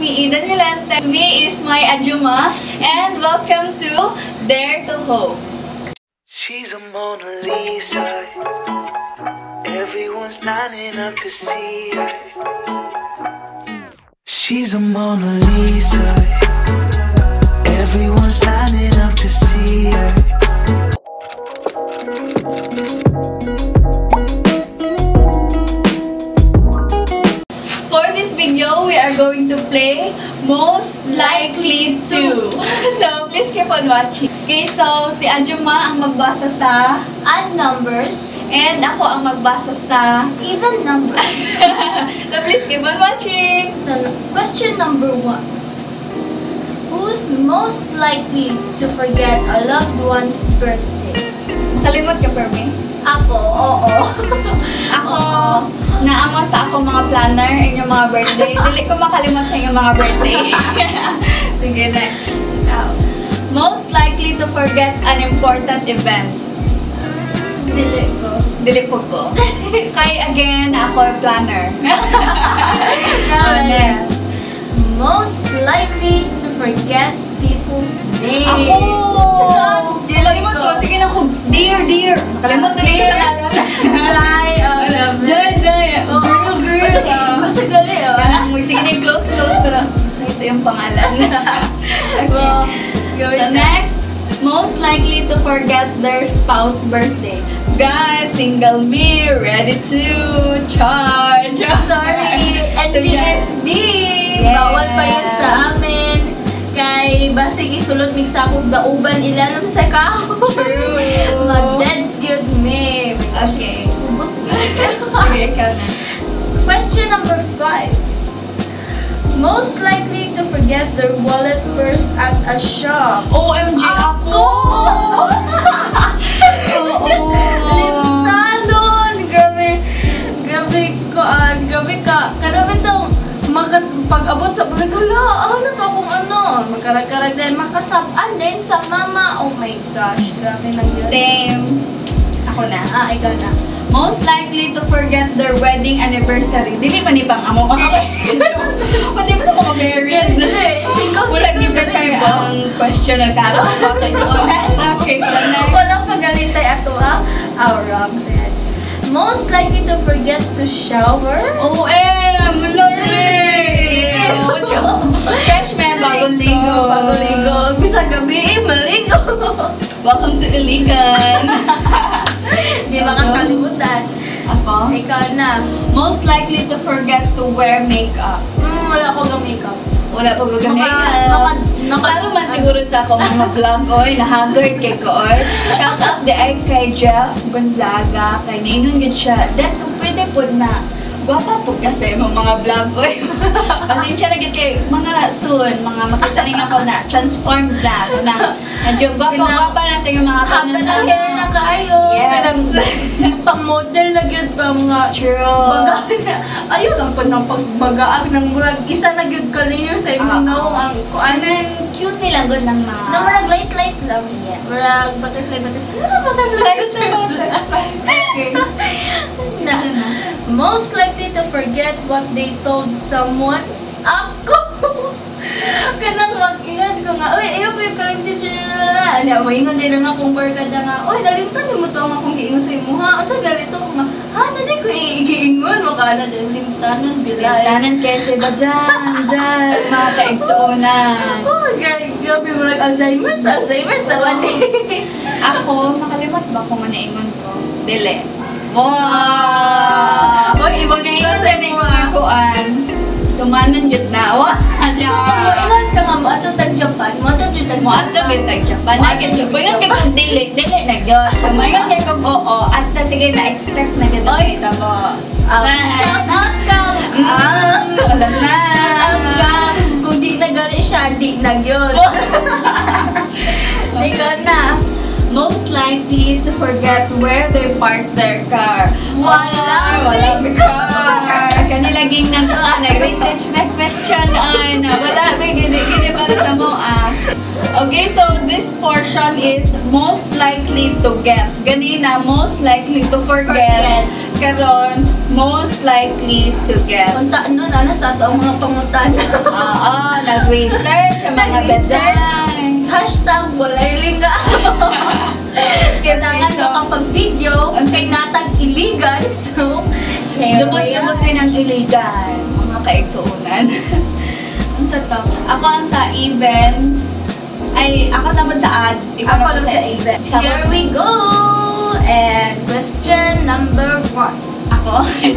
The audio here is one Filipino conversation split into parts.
me, Eden Milante. Me is my Ajuma, and welcome to Dare to Hope. She's a Mona Lisa. Everyone's lining up to see her. She's a Mona Lisa. Everyone's lining up to see her. For this video, we are going to play Most Likely To. So, please keep on watching. Okay, so si Ajuma ang magbasa sa Odd numbers and ako ang magbasa sa even numbers. So, please keep on watching. So, question number 1. Who's most likely to forget a loved one's birthday? Makalimot ka, Permi? Ako, oo. Ako, naamo sa ako mga planner inyong mga birthday. Dili ko makalimot sa inyong mga birthday. Sige, next. Most likely to forget an important event. Dili ko. Dili po ko. Kay again, ako ang planner. So, next. Most likely to forget people's names. Ako! Kalimot ko. Sige na ko. Dear. Kalimot na Dear. Jai. Jai. Girl. Gusto gali, oh. Sige na, close. Pero ito yung pangalan. Okay. So next, most likely to forget their spouse birthday. Guys, single me, ready to charge. Sorry, NBSB! Yes. Bawal pa yan sa amin. Kay basig isulot mig sakog dauban ilalim sa kao. True. Mag-deads good me. Okay. Ubot na. Okay, ikaw na. Question number 5. Most likely to forget their wallet purse at a shop. OMG ako! Oo. Limtanon! Grabe ka. Kadami itong pag-abot sa pagkala. Ano to kung ano? Magkarag-karag din. Makasabaan din sa mama. Oh my gosh. Grabe na yun. Same. Ako na. Ikaw na. Most likely to forget their wedding anniversary. Dili man ni pang amo. Pati ba ako married? Wala Single given kayo ang question ng karo. Okay, so next. Walang pagalitay ato ha. Wrong said. Most likely to forget to shower. OM! Lovely! Freshman, bagong ligo. Bagong ligo. Bisang gabi, maligo. Welcome to Iligan. Di makakalimutan. Ako? Ikaw na. Most likely to forget to wear makeup. Wala ko ng makeup. Wala pa gagamit. Klaro man siguro sa akong mga vlog, oy, na-haggard kay ko, oy. Shout out the ay kay Jeff Gonzaga, kay Ningon yun siya. That, kung pwede po na, gwapa po kasi mga vlog, oy. Pasensya na kay mga soon, mga makita rin ako na, transformed na. Medyo gwapa na sa mga Haba ng hair na kayo. Yes. Pang-model na yun pa mga True. bagaan na. Ayun lang po ng pagbagaan ng murag. Isa na yun ka-layer sa imong naong ang kuan. Anong cute nila good ng mga... Na murag light lang. Yes. Murag butterfly. Okay. Na, most likely to forget what they told someone. Ako! Kanang mag-ingat ko nga, uy, ayaw pa yung current teacher na. Maingon din lang akong barkada nga, uy, nalimtan mo to ang akong giingon sa imo ha. Asa galito ko nga, ha, na din ko iingon mo ka na din, limtanon bilay. Limtanon kasi ba dyan, mga kaigsuunan. Oh, gabi mo Alzheimer's naman eh. Ako, makalimot ba kung ano ingon ko? Dili. Wow! Uy, ibang ingon sa imo ha. Kuan. Tumanan yun na. Wow! Mo ilan ka nga mo ato tag Japan, mo ato jud tag Mo ato bitag Japan. Kuyan kay kung dili na yun. Kumayon kay kung oo. At sige na-expect na gito kita mo. Shout out kang Wala na. shout out kang kung di na gali siya, di na yun. Ikaw na. Most likely to forget where they park their car. Wala car. Kanilaging nag-research na question ay na wala may gini para sa mo Okay, so this portion is most likely to get. Ganina, most likely to forget. karon most likely to get. Punta nun, sa ato ang mga pangutana. Oo, nag-research ang mga Nag-research. design. Hashtag walay liga. Kailangan Okay, so- kapag video, kay natag illegal. So, Lubos-lubos din ang illegal. Mga kaigsuunan. Ang sa to? Ako ang sa event. Ay, ako sabon sa ad. Ikaw Ako naman naman sa event. Sabon- Here we go! And question number 1. Ako?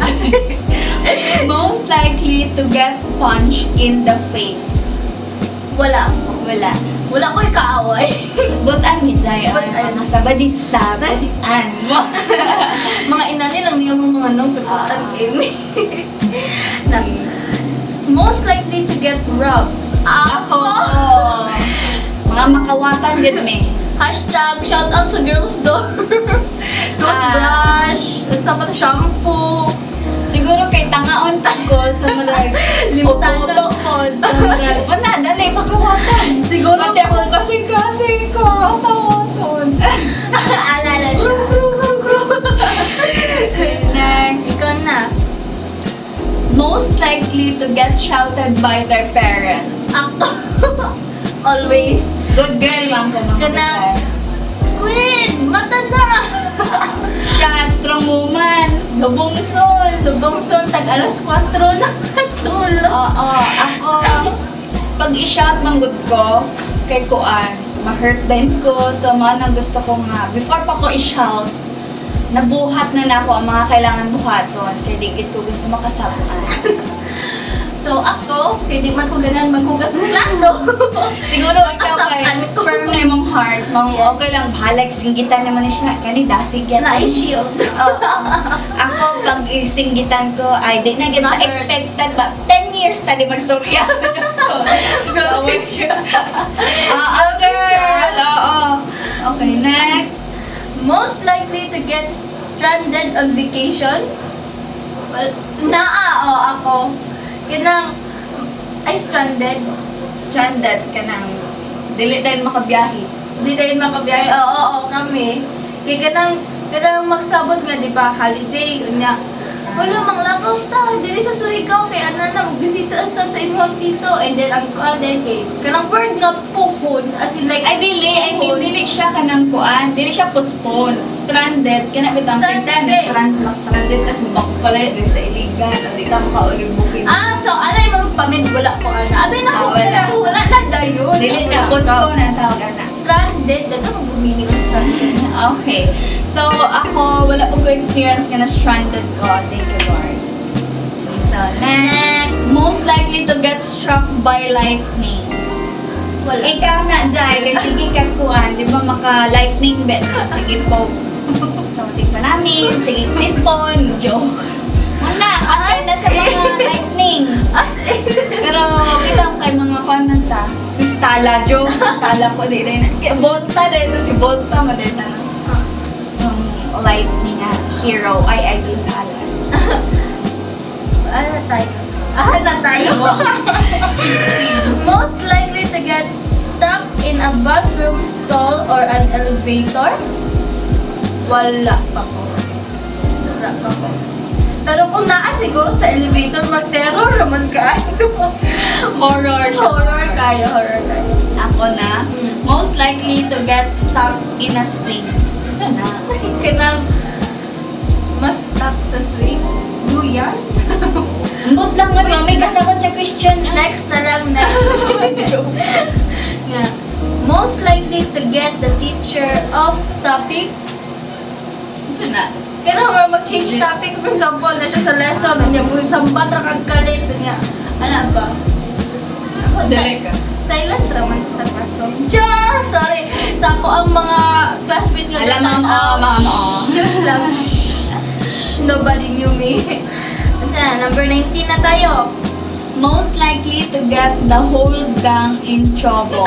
Most likely to get punched in the face. Wala. Wala. Wala ko ikaaway. Butan ni Zay. Butan. Mga sabadista. Butan mo. Mga ina nilang niya mga nung tututan Ah. kay me. Na, most likely to get robbed. Ako. Mga makawatan din me. Hashtag shout out sa girls door. Toothbrush. Sa pati shampoo. Siguro kay tangaon ko sa mga Limtado. utotokod sa mga wala, dali, makawatan. Siguro Pati ako po- kasing-kasing ko, tawatan. Alala siya. Next. Ikaw na. Most likely to get shouted by their parents. Ako. Always. Good girl lang ko mga Kana- kapatid. Queen! Mata na! Siya, strong woman. Lubong sol. Lubong son, tag alas 4 na tulog. Oo, ako, pag i-shout manggod ko, kay Kuan, ma-hurt din ko. So, mga nang gusto ko nga, before pa ko i-shout, nabuhat na ako ang mga kailangan buhaton. Kaya di ko gusto makasabuan. So ako, kaya di man ko ganan maghugas ng plato. Siguro ikaw kay Makasapan ko. firm na yung heart. Mga Yes. okay lang, bahalag, singgitan naman na siya. Kani dasig yan. Na-shield. Oo. Ako, pag isinggitan ko, ay di na kita Not expected ba? 10 years na di magstorya. So, gawin siya. Okay, girl. Oo. Okay, next. Most likely to get stranded on vacation? Well, ako. Kinang, ay stranded. Stranded ka nang dili dahil makabiyahe. Di tayo makabiyahe. Oo, kami. Kaya kanang magsabot nga, di ba? Holiday. Nga, wala, manglakaw ta. Dili sa Surigao. Kaya ano na, magbisita ta sa imong tito. And then, ang kuan kay kanang word nga puhon. As in like, Ay, dili. I mean, dili siya kanang kuan. Dili siya postpone. Stranded. Kana bitang Stranded. pintan. Mas stranded. Tapos bakpalay din sa iligan. O di ka makauling booking. so, anay magpamid, wala ko ano. Abi na ko, Wala. wala na dayon. Dili na. Postpone ang tawag na. Stranded, dito mag-meaning ng stranded. Okay. So, ako, wala po ko experience nga na stranded ko. Thank you, Lord. So, next. Most likely to get struck by lightning. Wala. Ikaw na, Jai. Kasi sige ka kuhan. Di ba maka-lightning bet? Sige po. So, sige pa namin. Sige, sitpon. Joke. Wala. Patay na sa mga lightning. As in. Pero, kita ko kay mga konanta. Kristala, joke. Kristala ko. Di rin. Volta din. Si Volta. Madali na. Lightning na hero. Ay, do sa alas. Ano tayo? Most likely to get stuck in a bathroom stall or an elevator? Wala pa ko. Wala pa ko. Pero kung naa siguro sa elevator, mag-terror naman ka. Horror. Horror kayo. Ako na. Mm. Most likely to get stuck in a swing. So na. Kanang mas stuck sa swing. Duyan? Ambot lang nga, mami. Kasabot sa question. Next na lang, next. Yeah. Most likely to get the teacher off topic. So na. Kailangan mo mag-change topic. For example, na siya sa lesson, niya mo sambat ra kag kalit niya. Ano ba? Ako, Dali ka. silent raman ko sa classroom. Just, sorry. Sa ako ang mga classmate nga Alam gatan, mo, shush lang. Shh, nobody knew me. Kasi, number 19 na tayo. Most likely to get the whole gang in trouble.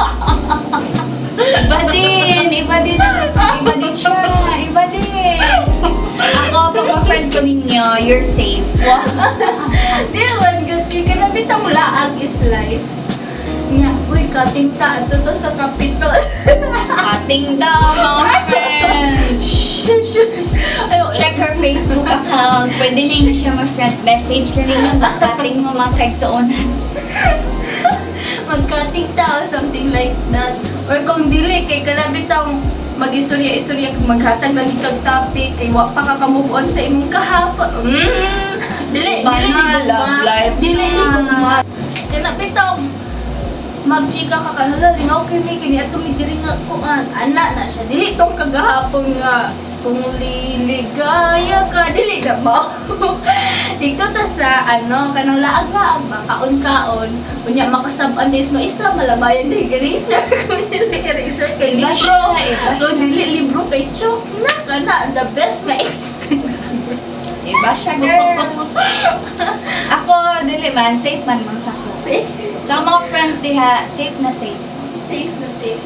Iba din siya. Iba din. Ako, pag-friend ko ninyo, you're safe. Di man, good kay kanabit ang laag is life. Nga, uy, kating ta, ito to sa kapitol. Ating daw, mga friends. Shush. Ayo, Check her Facebook account. Pwede na yun siya ma-friend message na rin yung bakating mo mga kaigsuonan. magkating ta or something like that. Or kung dili, kay kalabit ang mag-istorya-istorya, maghatag lagi kag topic, kay wa pa ka move on sa imong kahapon. Dili Love life. Dili di gugma. Kaya bitaw, magchika ka kahala, lingaw kay may kini ato mi diri nga kuan. Ana na siya. Dili tong kagahapon nga kung liligaya ka, dili na mo. Dito ta sa kanang laag-laag ba, kaon-kaon. Kunya makasab-an dis maestra malabayan di eraser. Kung dili eraser kay Iba libro. siya. Kung dili libro kay chok na kana the best nga experience. Iba siya, girl. Ako, dili man, safe man man sa ako. Safe. Sa mga friends diha, safe na safe. Safe na safe.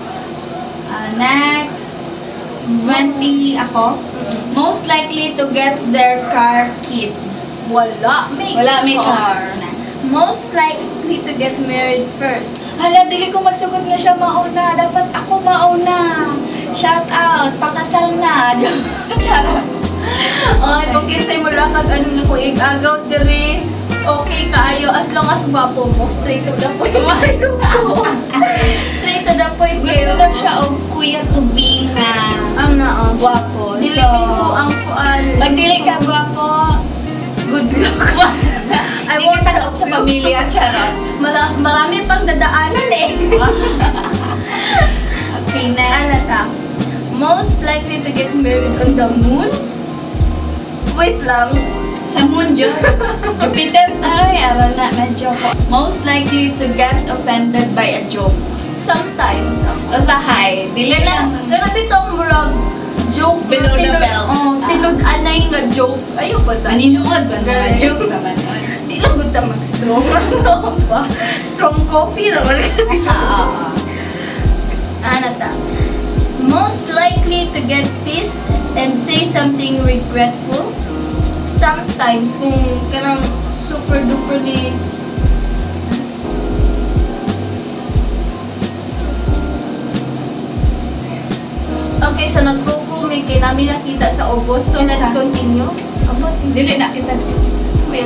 Next, 20 ako. Most likely to get their car key. Wala may car. Most likely to get married first. Hala, dili ko magsugod na siya mauna. Dapat ako mauna. Shout out, pakasal na. Charot. Ay, kung kinsay mo lang kag nga ko igagaw diri, okay kaayo as long as gwapo mo, straight to the point. Straight to the point. Gusto daw siya og kuya to be na gwapo. Dilipin ko ang kuan. Pag dili ka gwapo, good luck. I hindi won't ka help sa you. pamilya, charot. Marami pang dadaanan eh. Okay, na. Ano ta? Most likely to get married on the moon? Wait lang. Sa moon, Jupiter, ay, aral na, medyo ko. Most likely to get offended by a joke. Sometimes. Usahay, dili lang. Ganap itong murag joke Below the belt. Tilud-anay nga joke. Ayaw ba ta? Maninuod ba na? Galing. Joke naman. Di lang gud ta mag-strong. Ano ba? Strong coffee raw. Ano ta? Most likely to get pissed and say something regretful. Sometimes, kung kanang super duperly okay, so nag-pro-crewmate kay namin nakita sa August. So, let's continue. Dili na kita. Wait.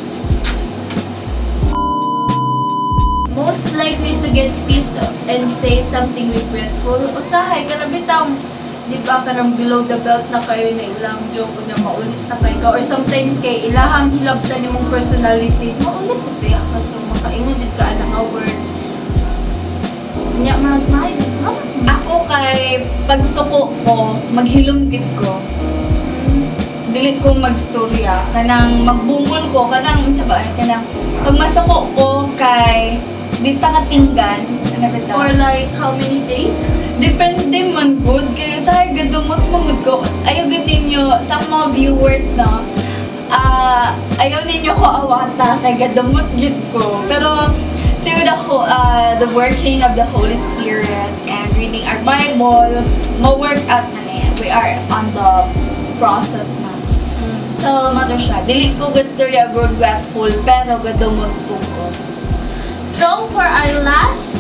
Most likely to get pissed and say something regretful. Usahay, kalabitang di ba ka nang below the belt na kayo na ilang joke na maulit na kayo or sometimes kay ilahang hilabtan yung mong personality maulit na kaya ka so makaingon din ka na nga word niya mahal Ako kay pagsuko ko, maghilumgit ko. Dili ko magstorya. Kanang magbungol ko, kanang sa ba, kanang pag masuko ko kay di ta katinggan, for like how many days? Depende man good kayo sa gadumot mangud ko. Ayaw gud ninyo sa mga viewers no. Ayaw ninyo ko awata kay gadumot gid ko. Pero through the working of the Holy Spirit and reading our Bible, ma-work out na niya. We are on the process na. So, mato siya. Dili ko gusto yung regretful, pero gadumot ko. So, for our last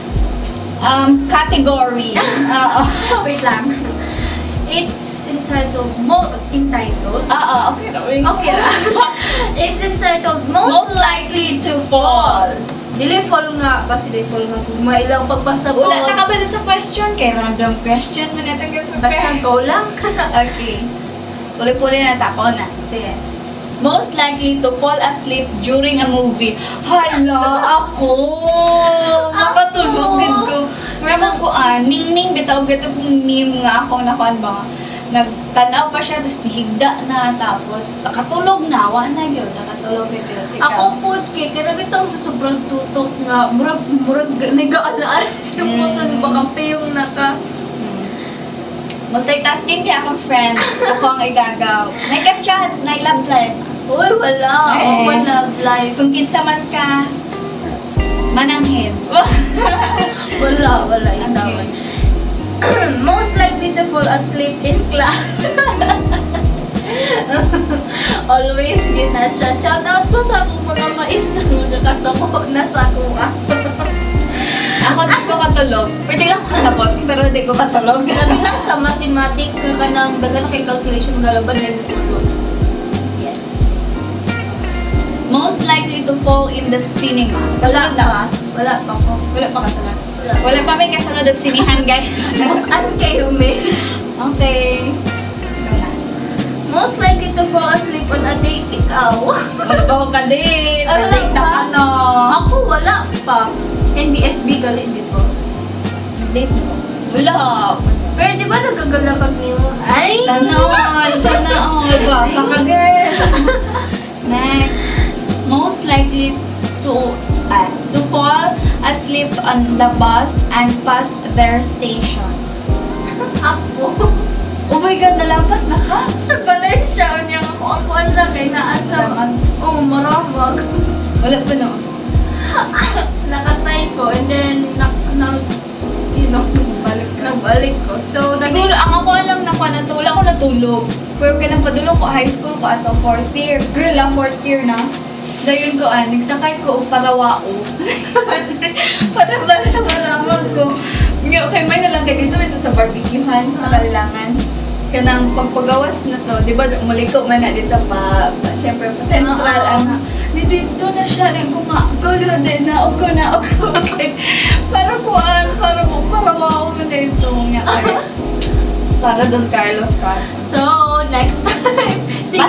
category. wait lang. It's entitled Okay na. okay lang. It's entitled Most Likely to Fall. Dili fall nga kasi di fall nga kung mailang pagbasa ko. Wala na ka ba na sa question? Kay random question mo na itong Basta prepare. go lang. Okay. Puli-puli na tako na. Sige. Most likely to fall asleep during a movie. Hala, ako! Makatulog din ko. Pero ko ning bitaw gato kong meme nga ako nakuan ba. Nagtanaw pa siya, tapos higda na, tapos nakatulog na, na yun, nakatulog na yun. Ako po, kay kanabitong sa sobrang tutok nga, murag nag-aalaan siya po doon, baka piyong naka. Multitasking kaya akong friend. Ako ang igagaw. Nagka-chat, nag-love life. Uy, wala. Eh. Ako love life. Kung kinsa man ka, mananghin. Wala itawan. Most likely to fall asleep in class. Always gina siya. Shout out ko sa akong mga maestro nga kasako na sa kuha. Ako di ko katulog. Pwede lang ko kasabot, pero di ko katulog. Sabi lang sa mathematics na kanang daga na kay calculation galaban na yung tulog. Yes. Most likely to fall in the cinema. Wala Kasunod na pa. Wala pa ko. Wala pa kasunod. Wala. Wala pa may kasunod ng sinihan, guys. Bukan kayo, me. Okay. Ikaw na. Most likely to fall asleep on a date, ikaw. Wala pa akong kadate. Wala Date na pa? ano. Ako wala pa. NBSB galit dito. Date mo? Wala. Pero di ba nagkagalakag niyo? Ay! Sana all. Sana all. Baka ka, girl. Next. Most likely to fall asleep on the bus and pass their station. Ako. Oh my God, nalampas na ka. Sa Valencia, niya ako ang laki na asa. Maramag. Oh, maramag. Wala pa no. Nakatay ko and then nagbalik ko. So, Siguro, ang ako alam na pa na to, wala ko natulog. Pero pinagpadulong ko, high school ko ato, 4th year. Girl, 4th year na. Dayon ko, nagsakay ko, parawao. para maramag ko. Okay, may nalang kayo dito sa barbecuehan, sa Kalilangan. Kanang pagpagawas na to, di ba, muliko man na dito pa syempre, pa central, dito na siya, rin ko nga, gulo din na, ako na, okay. Para wow na dito, nga kayo. Para Don Carlos ka. So, next time,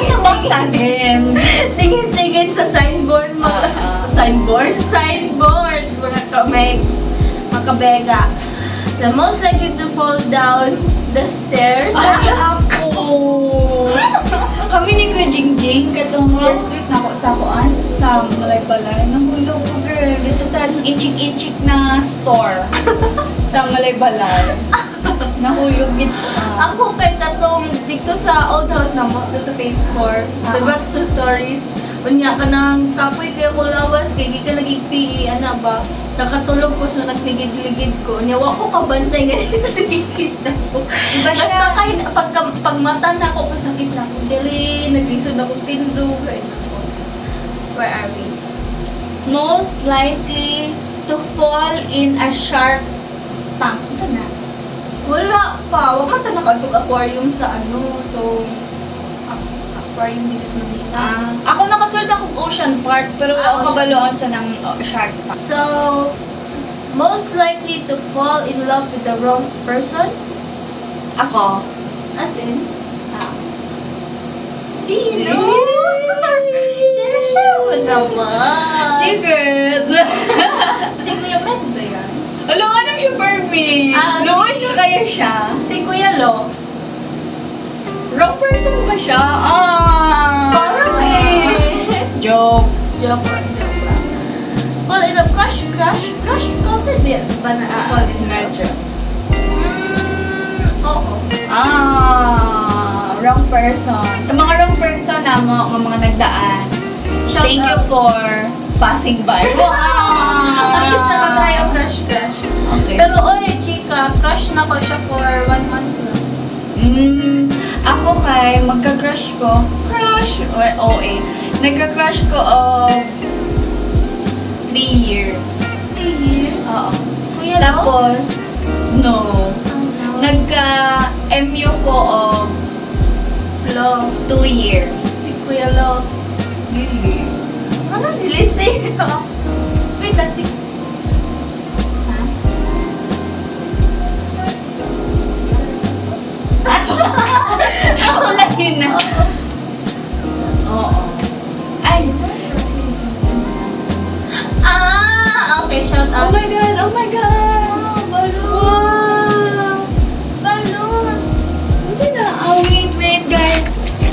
tingin sa signboard mo. Signboard, mga ka-megs, mga kabega. The most likely to fall down the stairs. Ay, ako! Kami ni Kuya Jingjing, katong last week na ako sa kuan, sa Malaybalay. Nahulog ko, girl, dito sa inchik-inchik na store. Sa Malaybalay. Nahulog ito. Ako kay katong dito sa old house na mo, dito sa phase 4. Diba, 2 stories? Unya ka ng kapoy kayo ko lawas, kaya di ka naging PE, ano ba? Nakatulog ko, so nagligid-ligid ko. Unya, wako kabantay, ganito nagligid na ko. Iba siya. Basta kayo, pag mata na ako, sakit na ako. Dili, naglisod na akong tindog. Kaya ako. Where are we? Most likely to fall in a shark tank. Saan na? Wala pa. Wala ka nakatog aquarium sa aquarium dito sa Manila. Ako nakasunod akong Ocean Park, pero wala ako Ocean kabaloan sa ng shark tank. So, most likely to fall in love with the wrong person? Ako? As in? Ah. Sino? Share mo naman. Secret! Si Kuya Med ba yan? Alam nga nang siya for me. Noon na kaya siya. Si Kuya Lo? Wrong person ba siya? Parang Joke. Joke lang. Fall in love. Crush counted ba na sa fall in love? Medyo. Oo. Wrong person. Sa mga wrong person na mga nagdaan, Shout thank you out. for passing by. At least nakatry ang crush. Okay. Pero oy, chika, crush na ko siya for 1 month lang. Ako kay magka-crush ko. Crush? OA. Nagka-crush ko 3 years. 3 years? Oo. Kuya Lo? Tapos, no. Ano? Nagka-MU ko Lo. 2 years. Si Kuya Lo. Really? Ano, delete sa'yo? Wait lang, si... Ako lang yun na. Oo. Ay. Okay, shout Oh out. my God! Oh my God! Balloons! Wow! Balloons! Sino? Wait, guys.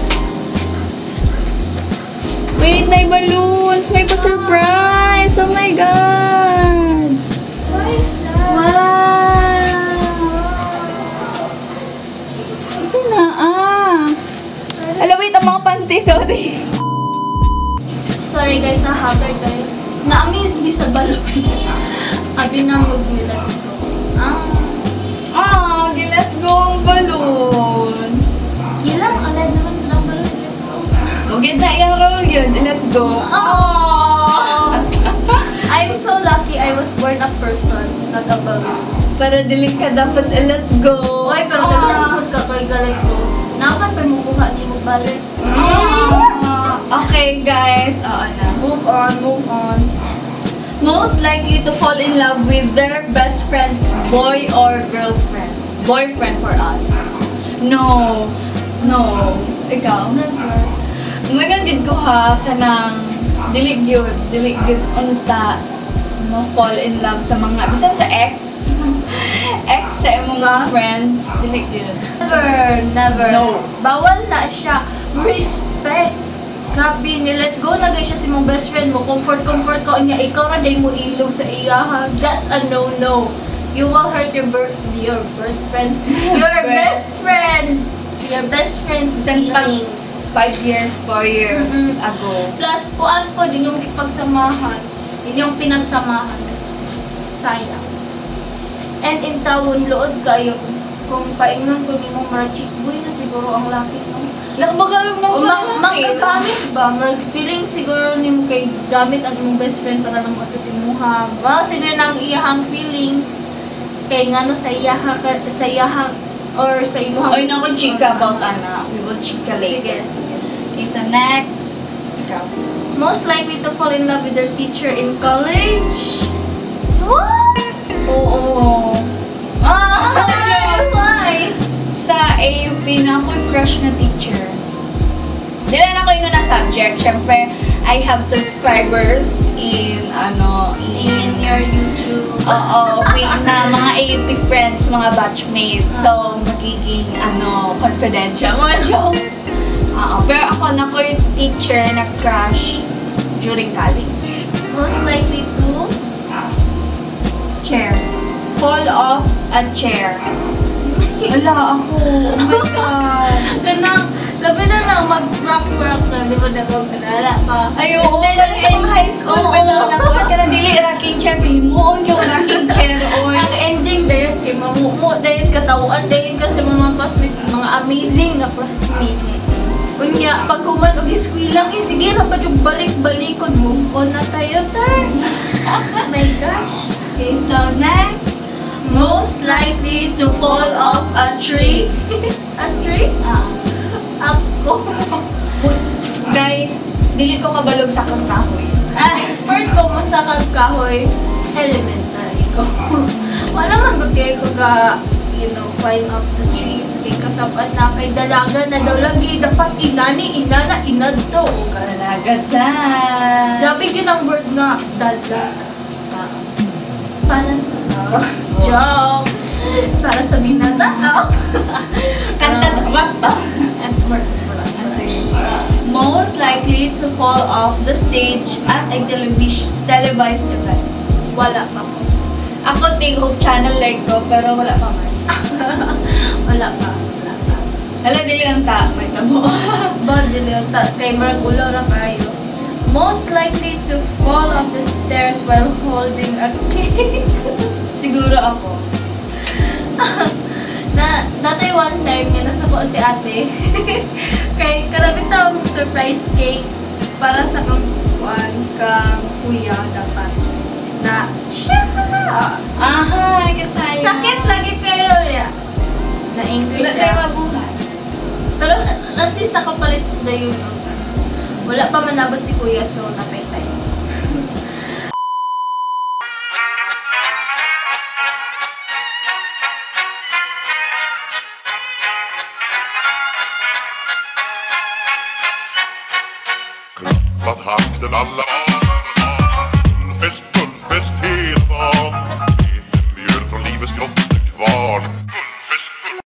Wait, may balloons! May pa-surprise! Oh my God! What is that? Wow! Sino? Alam, wait, ang mga panty, sorry. Sorry guys, na-hacker tayo. Na-amaze me sa balloon. Abi na mag-nila dito. Let's go ang balloon. Ilang alad naman ng balloon dito. Okay, na i-roll yun. Let's go. Oh! I'm so lucky I was born a person. not about you. Para dili ka dapat let go. Oy, pero naghalikod ka kay galit ko. Naman pa mo kuha ni mo balik. Okay, guys. Oo na. Move on, move on. Most likely to fall in love with their best friend's boy or girlfriend. Boyfriend for us. No. No. Ikaw? Never. Umagang gid ko ha, kanang dili gyud unta mo fall in love sa mga, bisan sa ex. Ex sa imong mga friends, dili gyud. Never. No. Bawal na siya. Respect. Grabe, nilet go na guys siya si mong best friend mo. Comfort ko niya. Ikaw ra day mo ilog sa iya ha. That's a no-no. You will hurt your best friends. Your best friend. Your best friend's feelings. 5 years, 4 years ago. Plus, kuan ko din yung ipagsamahan. Inyong pinagsamahan. Sayang. And in tawon, lood kayo. Kung paingnon ko nimong mara chick boy na siguro ang laki mo. Nakabagay mo O manggagamit ba? Feeling siguro nimo kay gamit ang imong best friend para nang ato si Muha. Siguro nang iyahang feelings. Kay ngano sa iyahang or sa imuhang. Oy, naku, chika about ana. We will chika later. Sige. Okay, so next. Ikaw. Most likely to fall in love with their teacher in college? What? Oo. Why? Sa AUP na ako yung crush na teacher. Dila na ko yung na subject. Siyempre, I have subscribers in your YouTube. Oo, na mga AUP friends, mga batchmates. So, magiging, confidential. Mga joke. Oo, pero ako na ko yung teacher na crush during college. Most likely to? Chair. Fall off a chair. Wala ako. Oh my God. Labi na lang mag-rock na, di ba dapat pinala pa? Ayaw, wala sa mga high school. Nakuha ka na dili, rocking chair. Himuon yung rocking chair. Ang ending dayon kay mamumo, dayon katawaan, dayon ka sa mga classmate, mga amazing na classmate. Unya, pag human og eskwela, sige na pa yung balik-balikod, move on na tayo, tar. My gosh. Okay, so next. Most likely to fall off a tree. A tree? Ako. Guys, dili ko kabalog sa kakahoy. Expert ko mo sa kagkahoy, elementary ko. Wala man gud kay ko ga, climb up the trees, kay kasapan na kay dalaga na daw lagi dapat inad to. Dalaga dyan. Sabi yun ang word nga, dalaga. Para sa joke. Para sa binata. Kanta, what to? Most likely to fall off the stage at a televised event. Wala pa ko. Ako tig-hope channel like ko, pero wala pa man. Wala pa. Hala, dili ang ta. May tamo. Bad dili ang ta. Kay marag ulaw ra kayo. Most likely to fall off the stairs while holding a cake. Siguro ako. Natay one time nga nasa ko si ate. Kay karabit tawag surprise cake para sa kang kuya dapat. Na siya! Aha, kasaya. Sakit lagi kayo niya. Na-angry Wala tayo siya. mabuhay. Pero at least nakapalit na yun. Wala pa manabot si kuya, so napay tayo. Klappat hakten alla Fullfest hela dagen. Vet en mjöl från livets grottekvarn.